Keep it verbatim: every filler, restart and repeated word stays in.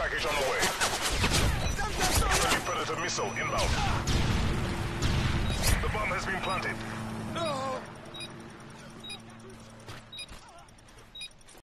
package on the way. Friendly Predator missile inbound. The bomb has been planted.